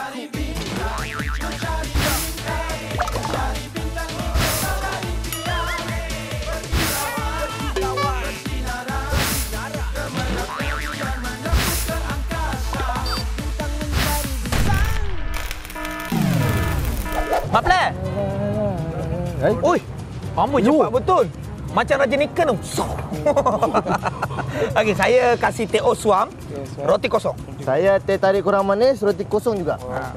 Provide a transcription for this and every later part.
Mak Plan. Oi, kamu cepat betul. Macam Raja Niken tu. Okey, saya kasih teh oswam, roti kosong. Saya teh tarik kurang manis, roti kosong juga.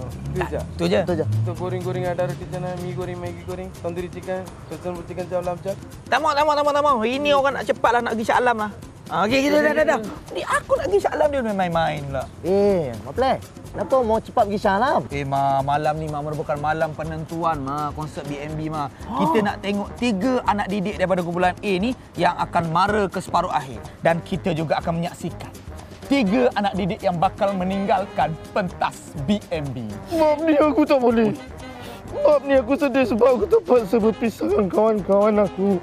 Itu je. Tu goreng-goreng ada roti canai, mi goreng, Maggi goreng, tandoori chicken, chicken chicken jam lam chap. Tak mau. Ini orang nak cepatlah nak pergi Shah Alam lah. Okey, kita dah. Ni aku nak pergi Shah Alam dia main-main pula. Mak Plan, kenapa mau cepat pergi Shah Alam? Malam ni merupakan malam penentuan konsert BNB Kita nak tengok 3 anak didik daripada kumpulan A ni yang akan mara ke separuh akhir, dan kita juga akan menyaksikan 3 anak didik yang bakal meninggalkan pentas BNB. Maaf ni aku tak boleh. Maaf ni aku sedih sebab aku terpaksa berpisah dengan kawan-kawan aku.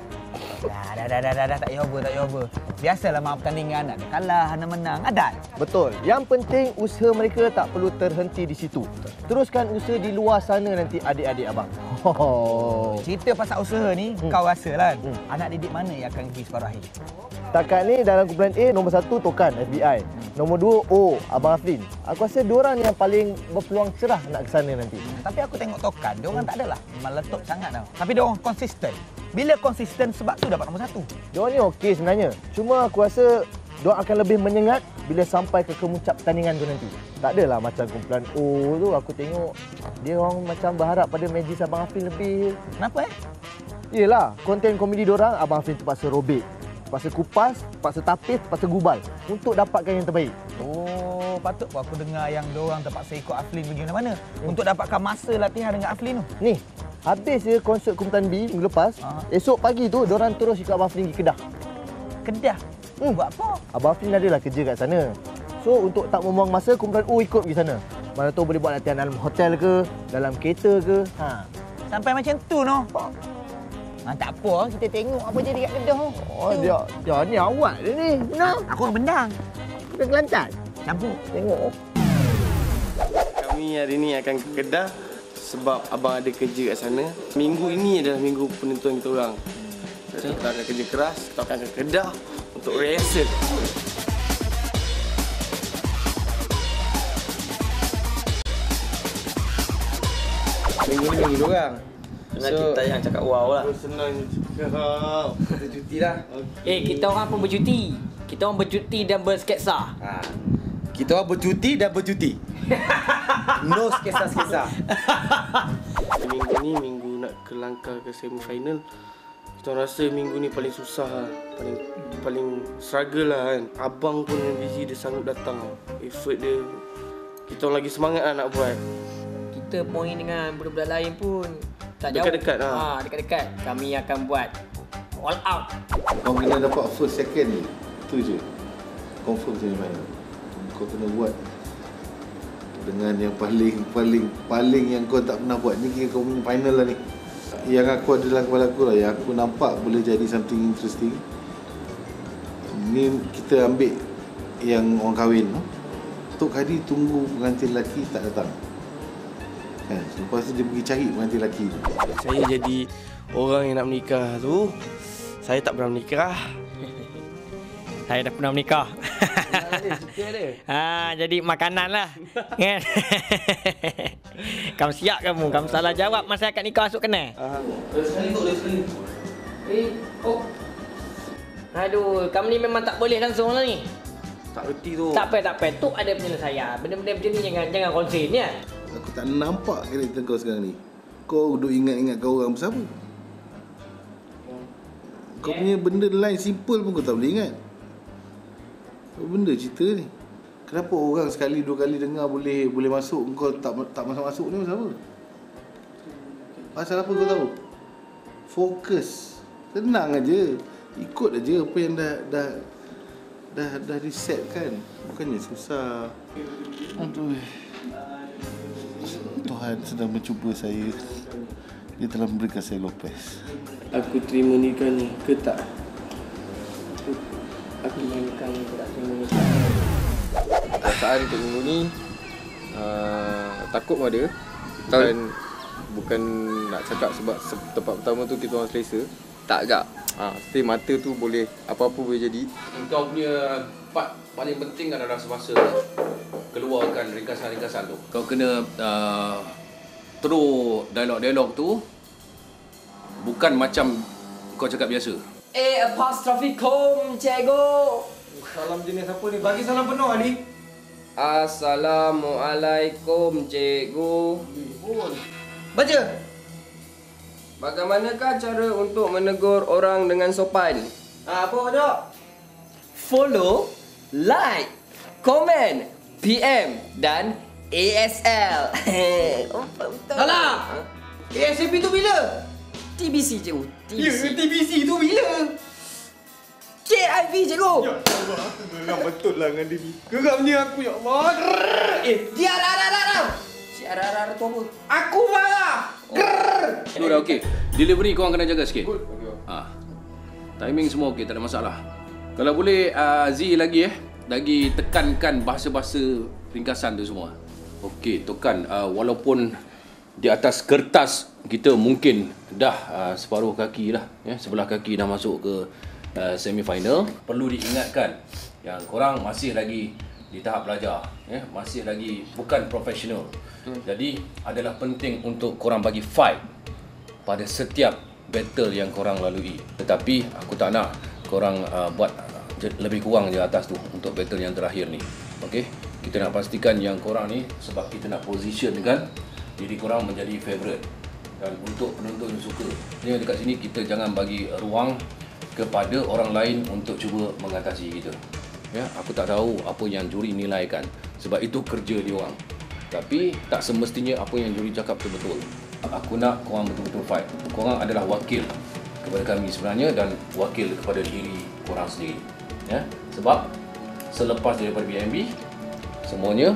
Dah, tak payah apa. Biasalah mak pertandingan, ada kalah, ada menang, ada. Betul. Yang penting usaha mereka tak perlu terhenti di situ. Teruskan usaha di luar sana nanti adik-adik abang. Cerita pasal usaha ni, kau rasa lah anak didik mana yang akan pergi separuh akhir? Setakat ni dalam kumpulan A, nombor 1 Tokan, FBI. Nombor 2 O, Abang Afrin. Aku rasa diorang yang paling berpeluang cerah nak ke sana nanti. Tapi aku tengok Tokan, diorang tak adalah meletup sangat tau. Tapi diorang konsisten. Bila konsisten sebab tu dapat nombor 1. Diorang ni okey sebenarnya. Cuma aku rasa diorang akan lebih menyengat bila sampai ke kemuncak pertandingan tu nanti. Tak adalah macam kumpulan O tu, aku tengok dia orang macam berharap pada magis Abang Afrin lebih. Kenapa Yelah, konten komedi diorang Abang Afrin terpaksa robek. Terpaksa kupas, terpaksa tapis, terpaksa gubal untuk dapatkan yang terbaik. Oh, patut pun aku dengar yang diorang terpaksa ikut Aflin pergi mana-mana untuk dapatkan masa latihan dengan Aflin tu. Ni, habis je konsert kumpulan B minggu lepas, esok pagi tu diorang terus ikut Abang Afrin pergi Kedah. Kedah? Buat apa? Abang Afrin adalah kerja kat sana. So, untuk tak membuang masa, kumpulan O ikut pergi sana. Mana tahu boleh buat latihan dalam hotel ke, dalam kereta ke. Sampai macam tu noh. Tak apa, kita tengok apa jadi kat Kedah. Dia ni awak dia ni. Benar? Aku orang Bendang. Dia Kelantan. Campur. Tengok. Kami hari ni akan ke Kedah sebab abang ada kerja kat sana. Minggu ini adalah minggu penentuan kita orang. Jadi kita akan kerja keras, kita akan ke Kedah untuk rehearsal. Minggu ni minggu diorang. Senang kita yang cakap wow lah. Senang cakap. Kita cuti lah. Kita orang pun bercuti. Kita orang bercuti dan bersketsa. Kita orang bercuti dan bercuti. No sketsa-sketsa. Minggu ni minggu nak ke langkah ke semi-final. Kita rasa minggu ni paling susah lah. Paling struggle lah kan. Abang pun yang busy, dia sanggup datang. Effort dia. Kita orang lagi semangat lah nak buat. Kita point dengan budak-budak lain pun tak jauh. Dekat-dekat lah. Dekat-dekat. Kami akan buat all out. Kau kena dapat first second ni. Itu je. Confirm semi-final. Kau kena buat dengan yang paling yang kau tak pernah buat. Ni kira kau punya final lah ni. Yang aku ada dalam kepala aku lah, yang aku nampak boleh jadi something interesting. Ni kita ambil yang orang kahwin tu. Tok Kadi tunggu pengantin lelaki tak datang. Kan? Lepas tu dia pergi cari pengantin lelaki tu. Saya jadi orang yang nak menikah tu, saya tak pernah menikah. Saya dah pernah menikah. Jadi makanan lah. Kan? Kamu siap kamu. Kamu salah jawab masa akad nikah masuk kena. Sekali. Aduh, kamu ni memang tak boleh langsung lah ni. Tak reti tu. Tak apa. Tu ada penyelesaian. Benda-benda macam ni jangan konsen ya. Aku tak nampak karakter kau sekarang ni. Kau duk ingat-ingat kau orang bersama. Kau punya benda lain simple pun kau tak boleh ingat. Apa benda cerita ni? Kenapa orang sekali dua kali dengar boleh masuk, kau tak masuk-masuk ni pasal apa? Pasal apa kau tahu? Fokus. Tenang aja. Ikut aja apa yang dah disetkan. Bukannya susah. Aduh. Tuhan sedang mencuba saya. Dia telah memberikan saya Lopez. Aku terima nikah ni ke tak? Aku nikah ni ke tak terima nikah. Perasaan untuk minggu ni takut pun ada. Bukan nak cakap sebab tempat pertama tu kita orang selesa. Tak agak. Still mata tu boleh, apa-apa boleh jadi. Kau punya part paling penting adalah semasa keluarkan ringkasan-ringkasan tu. Kau kena throw dialog-dialog tu bukan macam kau cakap biasa. Apostrophe kom, cikgu. Salam jenis apa ni? Bagi salam penuh Ali. Assalamualaikum, cikgu. Baca. Bagaimanakah cara untuk menegur orang dengan sopan? Apa Jok? Follow, like, komen, PM dan ASL. Alah! ASAP tu bila? TBC, cikgu. TBC tu bila? KIV, cikgu. Ya Allah, memang betul lah dengan Devi. Geramnya aku, ya Allah. Dia dah. Si Arara tu apa? Aku marah. Tu dah okey. Delivery kau kena jaga sikit. Timing semua okey, tak ada masalah. Kalau boleh Z lagi lagi tekankan bahasa-bahasa ringkasan tu semua. Okey, tekan walaupun di atas kertas kita mungkin dah separuh kaki dah sebelah kaki dah masuk ke semi-final. Perlu diingatkan yang korang masih lagi di tahap belajar, masih lagi bukan profesional. Jadi adalah penting untuk korang bagi fight pada setiap battle yang korang lalui. Tetapi aku tak nak korang buat lebih kurang je atas tu untuk battle yang terakhir ni. Okey, kita nak pastikan yang korang ni, sebab kita nak positionkan diri korang menjadi favourite dan untuk penonton yang suka. Jadi dekat sini kita jangan bagi ruang kepada orang lain untuk cuba mengatasi kita. Ya, aku tak tahu apa yang juri nilaikan sebab itu kerja dia orang. Tapi tak semestinya apa yang juri cakap tu betul. Aku nak korang betul-betul fight. Korang adalah wakil kepada kami sebenarnya dan wakil kepada diri korang sendiri. Ya, sebab selepas daripada BNB semuanya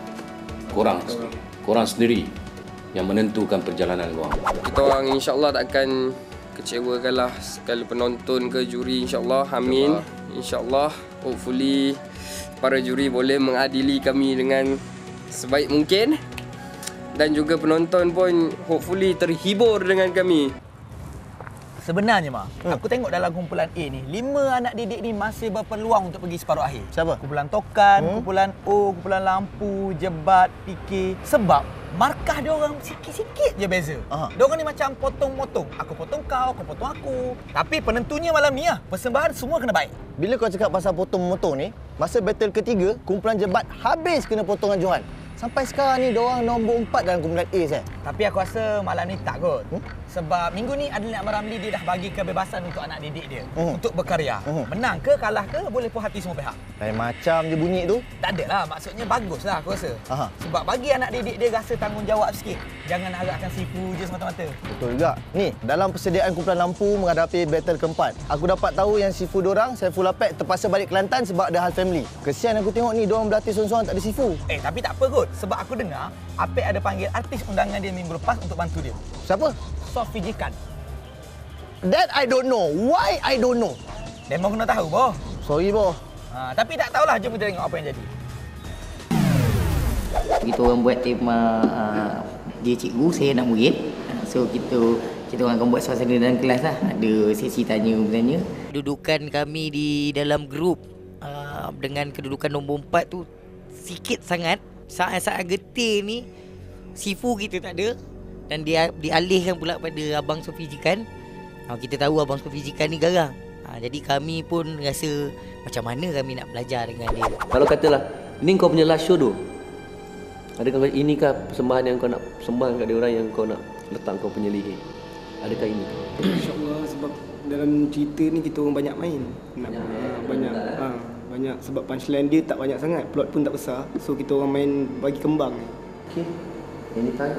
korang sendiri yang menentukan perjalanan korang. Kita orang insya-Allah tak akan kecewakanlah sekali penonton ke juri, insya-Allah. Amin. Insya-Allah, hopefully para juri boleh mengadili kami dengan sebaik mungkin dan juga penonton pun hopefully terhibur dengan kami. Sebenarnya aku tengok dalam kumpulan A ni 5 anak didik ni masih berpeluang untuk pergi separuh akhir. Siapa? Kumpulan Tokan, kumpulan O, kumpulan Lampu, Jebat, PK. Sebab markah dia orang sikit-sikit je beza. Dia orang ni macam potong-potong. Aku potong kau, kau potong aku. Tapi penentunya malam ni persembahan semua kena baik. Bila kau cakap pasal potong-potong ni, masa battle ketiga, kumpulan Jebat habis kena potongan Johan. Sampai sekarang ni diorang nombor 4 dalam kumpulan A saya. Tapi aku rasa malam ni tak kot. Sebab minggu ni Adil Nikmat Ramli dia dah bagi kebebasan untuk anak didik dia untuk berkarya. Menang ke kalah ke boleh puas hati semua pihak. Lain macam je bunyi tu. Tak ada lah, maksudnya bagus lah aku rasa. Sebab bagi anak didik dia rasa tanggungjawab sikit. Jangan harapkan sifu je semata-mata. Betul juga. Ni, dalam persediaan kumpulan Lampu menghadapi battle keempat, aku dapat tahu yang sifu diorang, Saiful Apek, terpaksa balik Kelantan sebab ada hal family. Kesian aku tengok ni, diorang berlatih seorang-seorang tak ada sifu. Tapi tak apa kot. Sebab aku dengar Apek ada panggil artis undangan dia minggu lepas untuk bantu dia. Siapa? Sofi Jikan. That I don't know. Why I don't know? Demo kena tahu boh. Sorry boh. Tapi tak tahulah, jom kita tengok apa yang jadi. Kita orang buat tema dia cikgu, saya nak murid. So kita orang akan buat suasana dalam kelas lah. Ada sesi tanya bertanya. Kedudukan kami di dalam grup dengan kedudukan nombor 4 tu sikit sangat. Saat-saat getir ni sifu kita tak ada dan dia dialihkan pula pada Abang Sofi Jikan. Kita tahu Abang Sofi Jikan ni garang. Jadi kami pun rasa macam mana kami nak belajar dengan dia. Kalau katalah, ini kau punya last show tu, adakah inikah persembahan yang kau nak sembahkan kat dia orang yang kau nak letak kau punya leher? Adakah ini? InsyaAllah, sebab dalam cerita ni kita orang banyak main. Banyak sebab punchline dia tak banyak sangat, plot pun tak besar. So kita orang main bagi kembang. Okey. Anytime.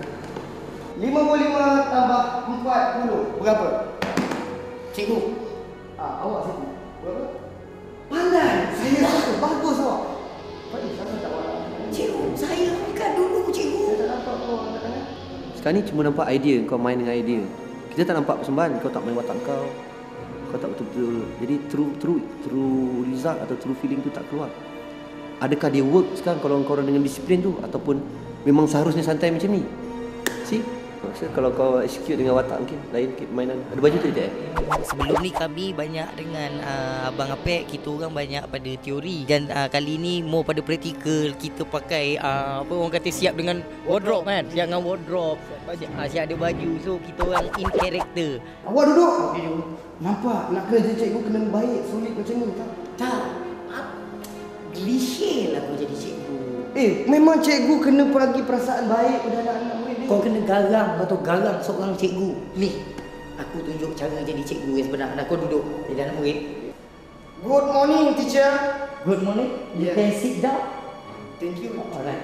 55 tambah 40. Berapa? Cikgu. Awak sifu. Berapa? Pandai. Saya rasa bagus awak. Cikgu, saya bukan dulu cikgu. Saya tak nampak kau angkat tangan. Sekarang ni cuma nampak idea, kau main dengan idea. Kita tak nampak persembahan, kau tak main watak kau. Kau tak betul-betul. Jadi true result atau true feeling tu tak keluar. Adakah dia work sekarang kalau korang dengan disiplin tu ataupun Memang seharusnya santai macam ni. See? Maksud kalau kau execute dengan watak mungkin lain permainan. Ada baju tu je. Sebelum ni kami banyak dengan Abang Apek, kita orang banyak pada teori. Dan kali ni more pada praktikal. Kita pakai apa orang kata siap dengan wardrobe kan. Siap dengan wardrobe. Siap ada baju. So kita orang in character. Awak duduk. Nampak nak kerja cikgu kena baik, solid macam ni tak? Tak. Klise lah kau jadi cikgu. Memang cikgu kena bagi perasaan baik pada anak-anak murid dia. Kau kena garang atau garang seorang cikgu. Ni, aku tunjuk cara jadi cikgu yang sebenar. Kau duduk di dalam murid. Good morning, teacher. Good morning. You can sit down. Thank you. Alright.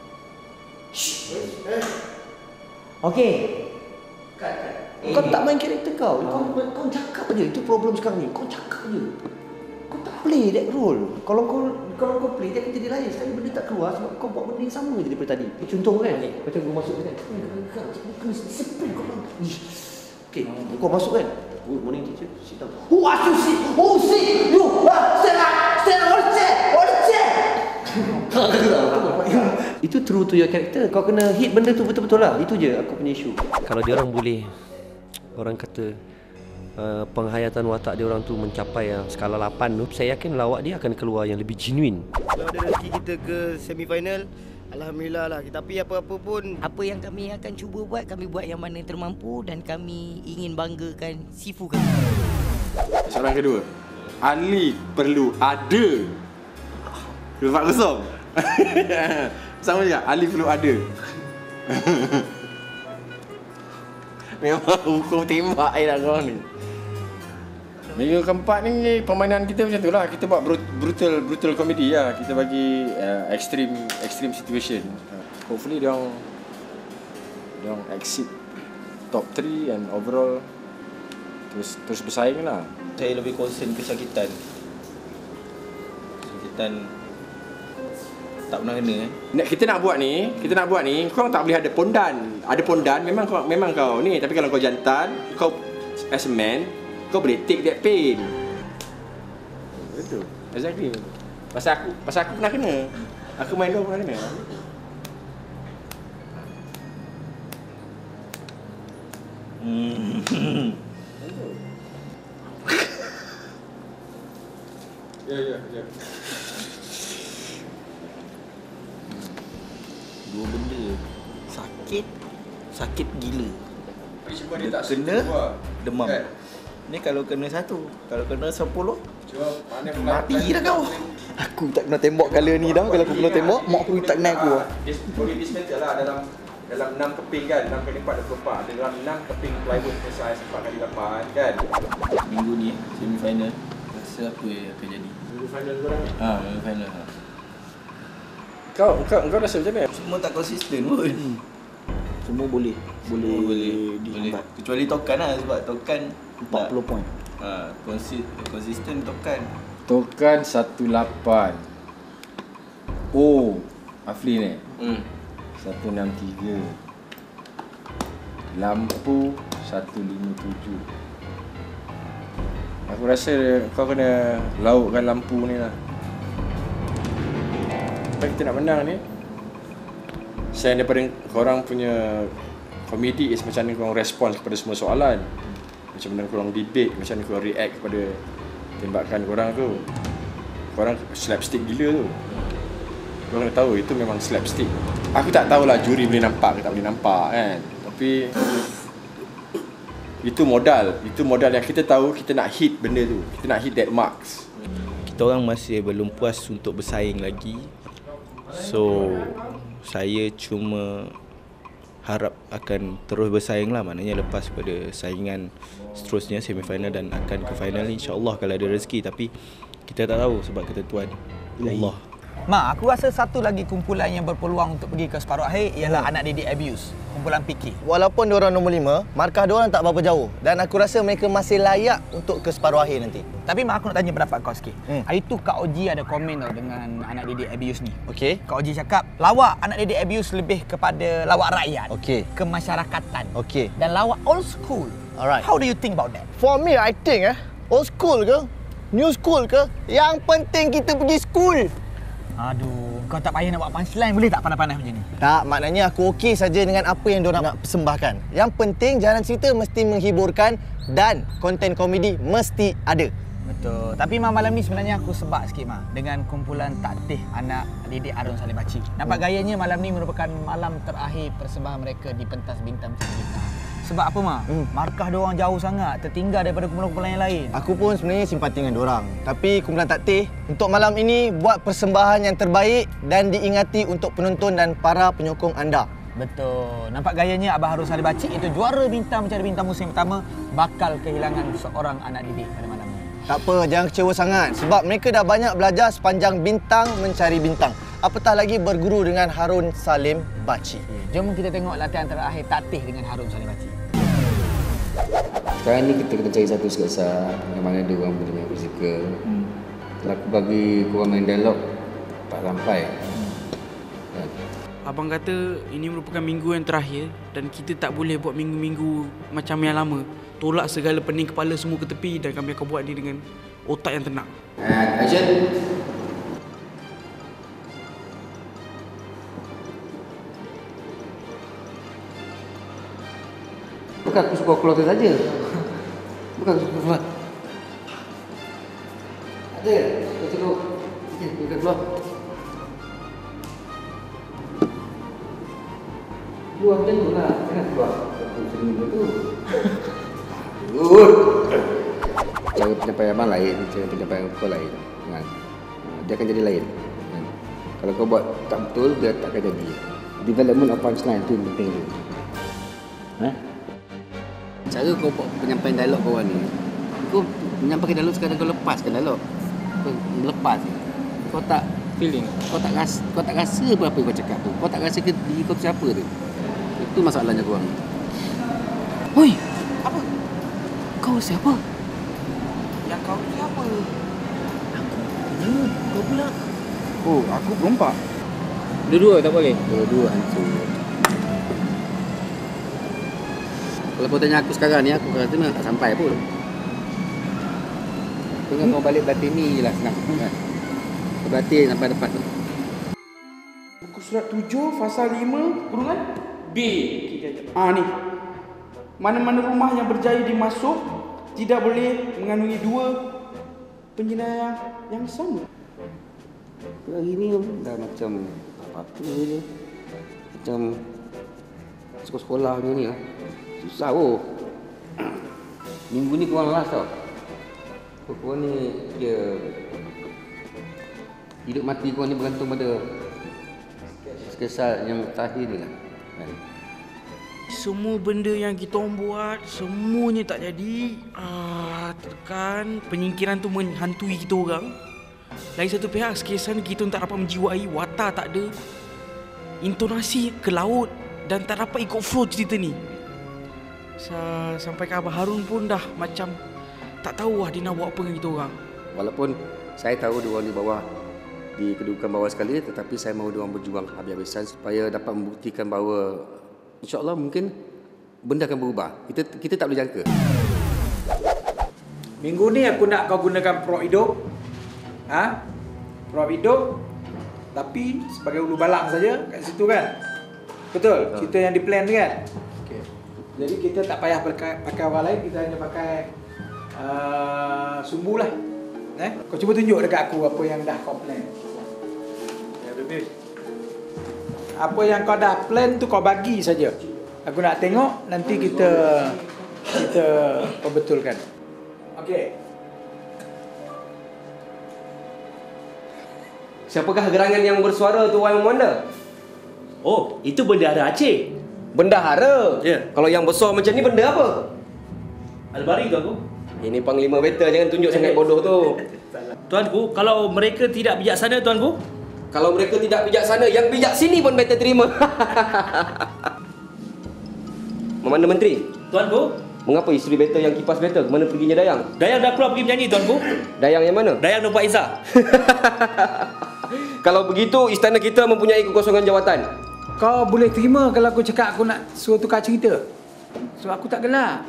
Okay. Kau tak main karakter kau. Kau cakap je. Itu problem sekarang ni. Kau cakap je. Kau tak play that role. Kalau kau play dia akan jadi lain. Sekali benda tak keluar sebab kau buat benda yang sama je daripada tadi. Contoh kan. Macam kau masuk kan. Kau disiplin kau. Okay, kau masuk kan. Good morning teacher. Sit down. Who asked you sit? Who sit? You. Stand up. On the chair. Itu true to your character. Kau kena hit benda tu betul-betul lah. Itu je aku punya isu. Kalau dia orang boleh, orang kata penghayatan watak dia orang tu mencapai skala 8 tu, saya yakin lawak dia akan keluar yang lebih genuine. Kalau ada rezeki kita ke semi-final, alhamdulillah lah. Tapi apa-apa pun, Apa yang kami akan cuba buat, kami buat yang mana yang termampu dan kami ingin banggakan Sifu kami. Soalan kedua, Ali perlu ada 4-0. Sama juga, Ali perlu ada. Memang hukum tembak lah korang ni. Minggu keempat ni permainan kita macam tu lah. Kita buat brutal comedy lah. Kita bagi extreme situation. Hopefully dia orang exit top 3 and overall terus bersaing lah. Saya lebih concern kesakitan. Kesakitan tak pernah kena Kita nak buat ni, kau tak boleh ada pondan. Ada pondan memang kau ni, tapi kalau kau jantan, kau as a man, kau boleh take that pain. Betul. Exactly. Pasal aku pernah kena. Aku main dua pernah kena. Ya. dua benda. Sakit gila. Cuma dia tak kena demam. Kan? Ni kalau kena 1, kalau kena 10 mati dah kau. Aku tak kena tembak kala ni dah. Kalau aku kena tembak, mak aku tak kenal aku. Boleh dismantle lah dalam 6 keping kan, 6 kali 4 24. Dalam 6 keping plywood size 4 kali 8 kan. Minggu ni semi final. Rasa apa yang akan jadi? Minggu final korang ni? Minggu final. Kau rasa macam mana? Semua tak konsisten pun. Semua boleh dihambat. Kecuali Tokan lah, sebab Tokan 40 poin. Konsisten Tokan. Tokan 18. Oh, Afli ni. 163. Lampu 157. Aku rasa kau kena lautkan lampu ni lah. Apa kita nak menang ni? Selain daripada korang punya komedi is macam mana korang respons kepada semua soalan. Macam mana korang debate, macam mana korang react kepada tembakan korang tu. Korang slapstick gila tu. Korang kena tahu itu memang slapstick. Aku tak tahulah juri boleh nampak ke tak boleh nampak kan. Tapi itu modal yang kita tahu kita nak hit benda tu. Kita nak hit that marks. Kita orang masih belum puas untuk bersaing lagi. So saya cuma harap akan terus bersaing lah. Maknanya lepas pada saingan seterusnya semifinal dan akan ke final, insyaAllah kalau ada rezeki. Tapi kita tak tahu sebab ketentuan Allah. Mak, aku rasa satu lagi kumpulan yang berpeluang untuk pergi ke separuh akhir ialah anak didik abuse, kumpulan PK. Walaupun diorang nombor 5, markah diorang tak berapa jauh. Dan aku rasa mereka masih layak untuk ke separuh akhir nanti. Tapi mak, aku nak tanya pendapat kau sikit. Hari tu Kak Oji ada komen tau dengan anak didik abuse ni. Okey. Kak Oji cakap, lawak anak didik abuse lebih kepada lawak rakyat. Okey. Kemasyarakatan. Okey. Dan lawak old school. Alright. How do you think about that? For me, I think old school ke, new school ke, yang penting kita pergi school. Aduh, Kau tak payah nak buat punchline, boleh tak panas-panas macam ni? Tak, maknanya aku okey saja dengan apa yang diorang nak persembahkan. Yang penting jalan cerita mesti menghiburkan dan konten komedi mesti ada. Betul. Tapi malam ni sebenarnya aku sebab sikit dengan kumpulan taktih anak didik Arun Salim Baci. Nampak gayanya malam ni merupakan malam terakhir persembahan mereka di pentas bintang cerita. Sebab apa markah diorang jauh sangat, tertinggal daripada kumpulan-kumpulan yang lain. Aku pun sebenarnya simpati dengan diorang. Tapi kumpulan taktih untuk malam ini buat persembahan yang terbaik dan diingati untuk penonton dan para penyokong anda. Betul. Nampak gayanya Abah Arun Salim Baci itu juara bintang mencari bintang musim pertama bakal kehilangan seorang anak didik pada malam ni. Tak apa, jangan kecewa sangat sebab mereka dah banyak belajar sepanjang bintang mencari bintang. Apatah lagi berguru dengan Harun Salim Baci. Jom kita tengok latihan terakhir taktih dengan Harun Salim Baci. Sekarang ni kita kena cari satu sketsa yang mana dia orang boleh main fizikal. Kalau aku bagi korang main dialog, tak sampai. Abang kata ini merupakan minggu yang terakhir dan kita tak boleh buat minggu-minggu macam yang lama. Tolak segala pening kepala semua ke tepi dan kami akan buat ni dengan otak yang tenang. Action. Bukan aku suka keluar tu saja. Bukan aku suka keluar. Ada. Kau tengok. Okey, bukan keluar. Keluar macam tu lah. Jangan keluar. Aku sini tu. Good. Cara penyampaian abang lain, cara penyampaian kau lain. Kan? Dia akan jadi lain. Kan? Kalau kau buat tak betul, dia tak akan jadi. Development of punchline tu yang penting tu. Cara kau buat penyampaian dialog kau ni, kau menyampaikan dialog sekadar kau lepaskan dialog. Kau melepas. Kau tak feeling. Kau tak rasa apa kau cakap tu. Kau tak rasa ke diri kau siapa tu. Itu masalahnya korang. Hoi, apa? Kau siapa? Yang kau siapa? Aku. Kau pula. Oh, aku berempat. Dua-dua tak boleh? Dua-dua hancur. Kalau kau tanya aku sekarang ni, aku kata memang tak sampai pun. Tengok kau balik berlatih ni je lah senang. Kan? Kau berlatih sampai depan tu. Buku surat 7, fasa 5, kurungan B. Ni. Mana-mana rumah yang berjaya dimasuk tidak boleh mengandungi 2 penjenayah yang sama. Hari ni dah macam apa-apa je. Macam sekolah-sekolah macam ni lah. Susah Minggu ni korang last tau. Korang ni hidup mati korang ni bergantung pada sketsa yang terakhir ni lah. Semua benda yang kita orang buat, semuanya tak jadi. Tekan penyingkiran tu menghantui kita orang. Lagi satu pihak, sketsa ni kita tak dapat menjiwai, watak tak ada, intonasi ke laut dan tak dapat ikut flow cerita ni. Sampai ke Abah Harun pun dah macam tak tahu lah dia nak buat apa dengan kita orang. Walaupun saya tahu dia orang di bawah, di kedudukan bawah sekali, tetapi saya mahu dia orang berjuang habis-habisan supaya dapat membuktikan bahawa insya-Allah mungkin benda akan berubah. Kita tak boleh jangka. Minggu ni aku nak kau gunakan prop hidup. Prop hidup tapi sebagai ulu balang saja kat situ kan. Betul? Cerita yang di plan tu kan? Okey. Jadi kita tak payah pakai orang lain, kita hanya pakai sumbu lah. Kau cuba tunjuk dekat aku apa yang dah kau plan. Ya, baby. Apa yang kau dah plan tu kau bagi saja. Aku nak tengok, nanti kita perbetulkan. Okey. Siapakah gerangan yang bersuara tu, Wan Wanda? Oh, itu bendahara Aceh. Bendahara? Ya. Kalau yang besar macam ni benda apa? Albari tu aku. Ini Panglima Battle, jangan tunjuk sangat bodoh tu. Tuanku, kalau mereka tidak bijaksana, tuanku? Kalau mereka tidak bijaksana, yang bijak sini pun Battle terima. Mana menteri? Tuanku? Mengapa isteri Battle yang kipas Battle? Kemana perginya Dayang? Dayang dah keluar pergi menyanyi, tuanku. Dayang yang mana? Dayang Nurul Izzah. Kalau begitu, istana kita mempunyai kekosongan jawatan. Kau boleh terima kalau aku cakap aku nak suruh tukar cerita? Sebab aku tak gelak.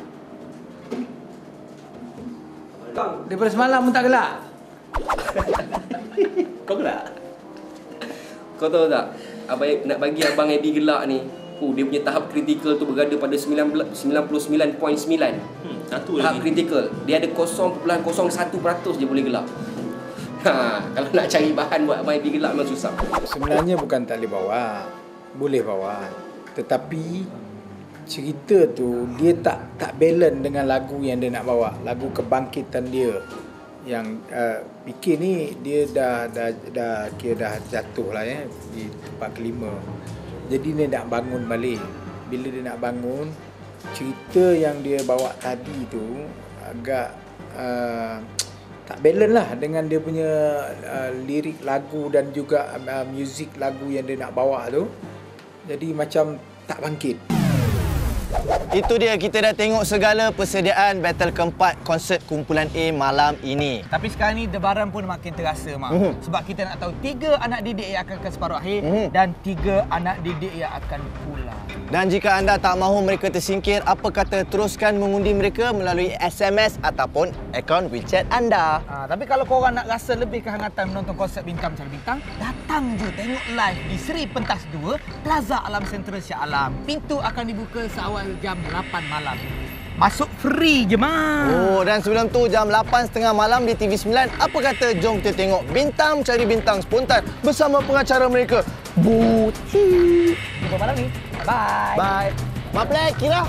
Daripada semalam pun tak gelak. Kau gelak? Kau tahu tak? Nak bagi Abang Eddie gelak ni. Dia punya tahap kritikal tu berada pada 99.9. Satu tahap lagi. kritikal. Dia ada 0.01% je boleh gelak. Kalau nak cari bahan buat Abang Eddie gelak memang susah. Sebenarnya bukan tak boleh bawa. Boleh bawa. Tetapi cerita tu dia tak balance dengan lagu yang dia nak bawa. Lagu kebangkitan dia. Yang fikir ni dia dah kira dah jatuh lah di tempat kelima. Jadi dia nak bangun balik. Bila dia nak bangun, cerita yang dia bawa tadi tu agak tak balance lah dengan dia punya lirik lagu dan juga muzik lagu yang dia nak bawa tu. Jadi macam tak bangkit. Itu dia, kita dah tengok segala persediaan battle keempat konsert kumpulan A malam ini. Tapi sekarang ni debaran pun makin terasa, Mak. Sebab kita nak tahu 3 anak didik yang akan ke separuh akhir dan 3 anak didik yang akan pulang. Dan jika anda tak mahu mereka tersingkir, apa kata teruskan mengundi mereka melalui SMS ataupun akaun WeChat anda. Tapi kalau korang nak rasa lebih kehangatan menonton konsert Bintang Mencari Bintang, datang je tengok live di Seri Pentas 2, Plaza Alam Sentral Shah Alam. Pintu akan dibuka seawal jam 8 malam. Masuk free je, Mak. Dan sebelum tu jam 8.30 malam di TV9, apa kata jom kita tengok Bintang Mencari Bintang spontan bersama pengacara mereka, Buti. Jumpa malam ni. Bye. Bye. Maplek, Kira.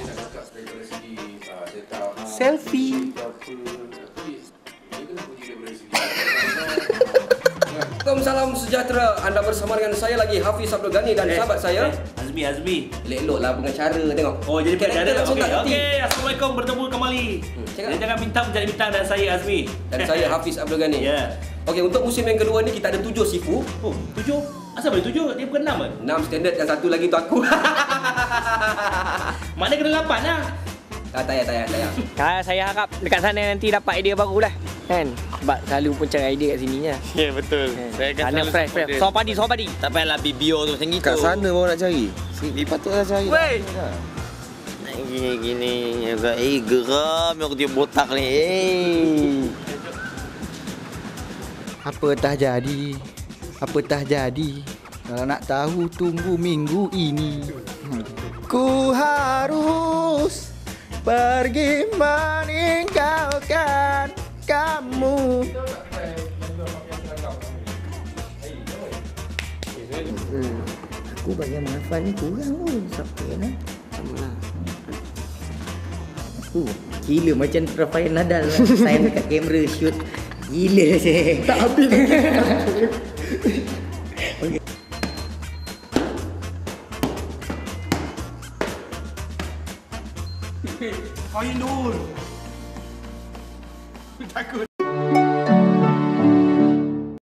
Selfie. Salam sejahtera. Anda bersama dengan saya lagi, Hafiz Abdul Ghani dan sahabat saya Azmi. Elok-eloklah pengacara tengok. Oh, jadi pengacara. Okey, Assalamualaikum, bertemu kembali. Jangan Bintang Mencari Bintang dan saya Azmi. Dan saya Hafiz Abdul Ghani. Ya. Okey, untuk musim yang kedua ni kita ada 7 sifu. Oh, 7? Asal boleh 7? Dia bukan 6 kan? 6 standard, yang satu lagi tu aku. Maknanya kena 8 lah. Tak payah. Saya harap dekat sana nanti dapat idea baru lah. Kan? Sebab selalu pun cari idea kat sininya. Ya, betul. Saya akan Sana fresh. Soal padi. Tak payahlah BBO tu macam gitu. Kat sana baru nak cari. Patutlah cari. Wey! Gini juga. Geram aku dia botak ni. Apa tah jadi. Kalau nak tahu tunggu minggu ini. Ku harus pergi meninggalkan kamu. Aku bagian menghafal ni kurang pun. Sampai lah. Gila macam Rafael Nadal lah. Saya dekat kamera shoot. Gila saya. Tak habis. Okay. Ainul. Takut.